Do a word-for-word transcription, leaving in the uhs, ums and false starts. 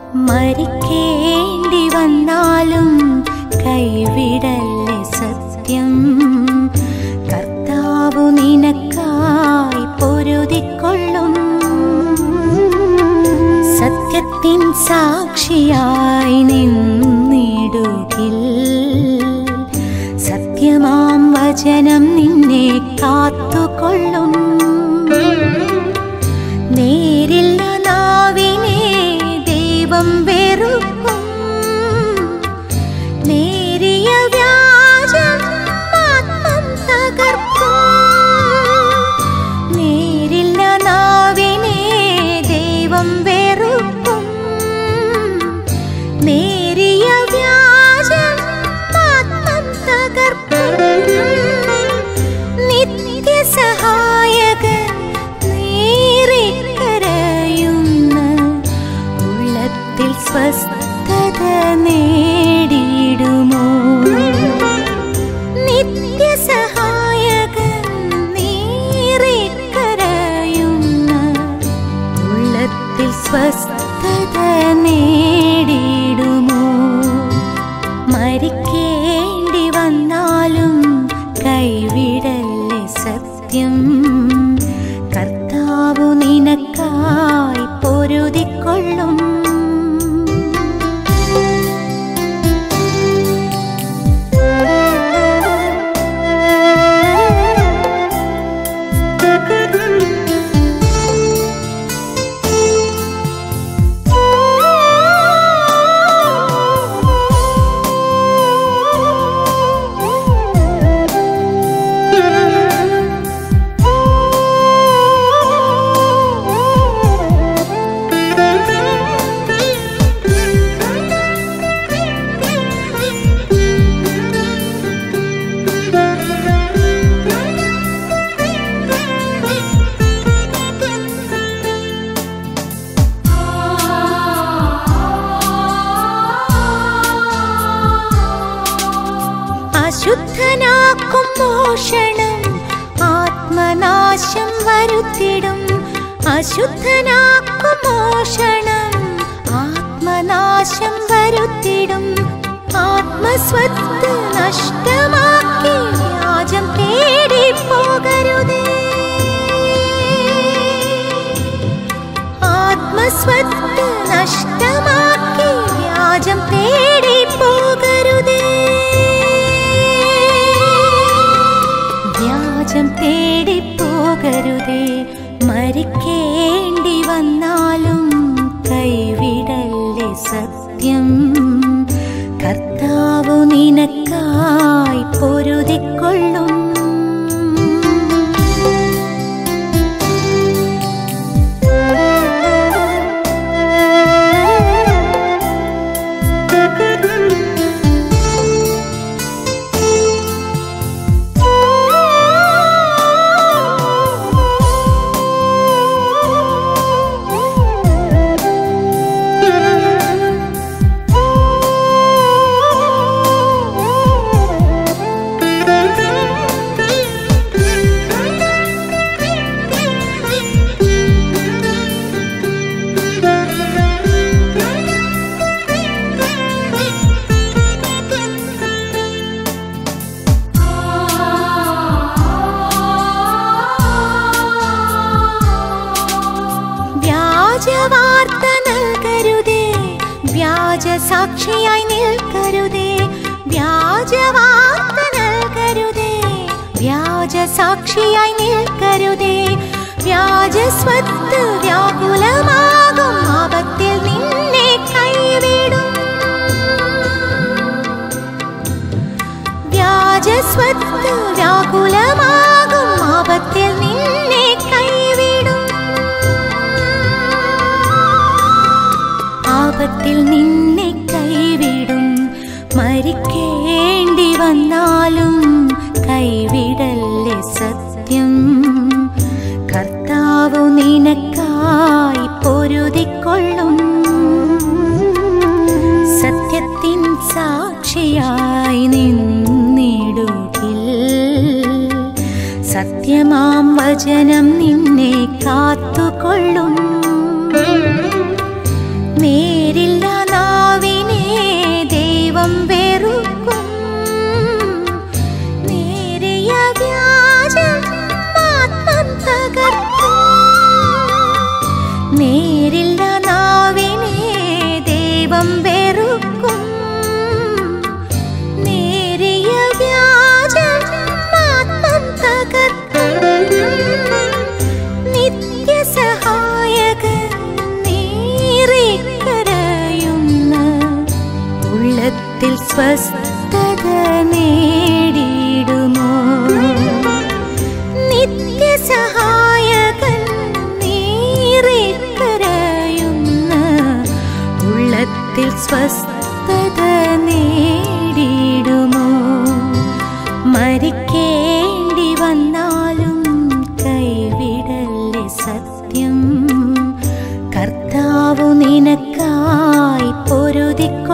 മരിക്കേണ്ടി വന്നാലും കൈവിടല്ലേ സത്യം. കർത്താവു നിനക്കായി പൊരുതിക്കൊള്ളും. സത്യത്തിൻ സാക്ഷിയായി നിന്നിടുകിൽ സത്യമാം വചനം നിന്നെ കാത്തുകൊള്ളും. നേരില്ല നാവിനെ ദൈവം വെറുക്കും. നേരിയ വ്യാജം ആത്മം തകർക്കും. നേരില്ല നാവിനെ ദൈവം വെറുക്കും. നേരിയ വ്യാജം ആത്മം തകർക്കും. നിത്യസഹായകൻ നേറിക്കരയുന്ന ഉള്ളത്തിൽ സ്വസ്ഥത നേടിയിടുമോ? നിത്യസഹായകൻ നേറിക്കരയുന്ന ഉള്ളത്തിൽ സ്വസ്ഥത നേടിയിടുമോ? മരിക്കേണ്ടി വന്നാലും കൈവിടല്ലേ സത്യം. കർത്താവു നിനക്കായി പൊരുതിക്കൊള്ളും. അശുദ്ധനാക്കും മോഷണം ആത്മനാശം വരുത്തിടും. അശുദ്ധനാക്കും മോഷണം ആത്മനാശം വരുത്തിടും. ആത്മസ്വത്ത് നഷ്ടമാക്കി വ്യാജം തേടി പോകരുതേ. ആത്മസ്വത്ത് നഷ്ടമാക്കി വ്യാജം തേടി പോകരുതേ. വ്യാജം തേടി പോകരുതേ. മരിക്കേണ്ടി വന്നാലും കൈവിടല്ലേ സത്യം. കർത്താവു നിനക്കായി പൊരുതിക്കൊള്ളും. വ്യാജവാർത്ത നൽകരുതേ. വ്യാജ സാക്ഷിയായി നിൽക്കരുതേ. വ്യാജവാർത്ത നൽകരുതേ. വ്യാജ സാക്ഷിയായി നിൽക്കരുതേ. വ്യാജ സ്വത്ത് വ്യാകുലമാകും ആപത്തിൽ നിന്നെ കൈവിടും. വ്യാജ സ്വത്ത് വ്യാകുലമാകും ആപത്തിൽ നിന്നെ കൈവിടും. ആപത്തിൽ നിന്നെ കൈവിടും. മരിക്കേണ്ടി വന്നാലും കൈവിടല്ലേ സത്യം. കർത്താവു നിനക്കായി പൊരുതിക്കൊള്ളും. സത്യത്തിൻ സാക്ഷിയായി നിന്നിടുകിൽ സത്യമാം വചനം നിന്നെ കാത്തുകൊള്ളും. നേരില്ല സ്വസ്ഥത നേടിയിടുമോ? നിത്യസഹായകൻ നീറി കരയുന്ന ഉള്ളത്തിൽ സ്വസ്ഥത നേടിയിടുമോ? മരിക്കേണ്ടി വന്നാലും കൈവിടല്ലേ സത്യം, കർത്താവു നിനക്കായി പൊരുതി